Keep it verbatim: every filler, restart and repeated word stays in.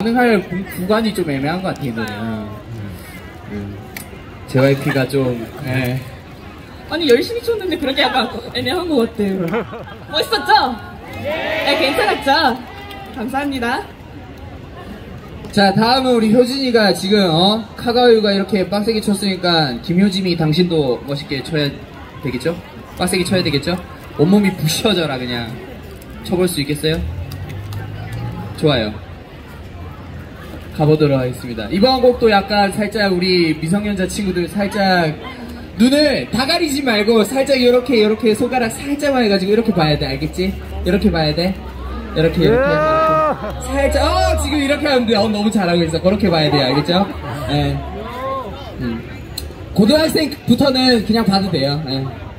가능할 구간이 좀 애매한 것 같아요, 이 노래는. 음. 제이와이피가 좀, 예. 아니, 열심히 췄는데 그렇게 약간 애매한 것 같아요. 멋있었죠? 네, 괜찮았죠? 감사합니다. 자, 다음은 우리 효진이가 지금, 어? 카가오유가 이렇게 빡세게 쳤으니까, 김효진이 당신도 멋있게 쳐야 되겠죠? 빡세게 쳐야 되겠죠? 온몸이 부셔져라, 그냥. 쳐볼 수 있겠어요? 좋아요. 가보도록 하겠습니다. 이번 곡도 약간 살짝 우리 미성년자 친구들 살짝 눈을 다 가리지 말고 살짝 이렇게 이렇게 손가락 살짝만 해가지고 이렇게 봐야 돼. 알겠지? 이렇게 봐야 돼. 이렇게 이렇게, 이렇게. 살짝 어 지금 이렇게 하면 돼. 어 너무 잘하고 있어. 그렇게 봐야 돼요. 알겠죠? 예. 네. 음. 고등학생부터는 그냥 봐도 돼요. 예.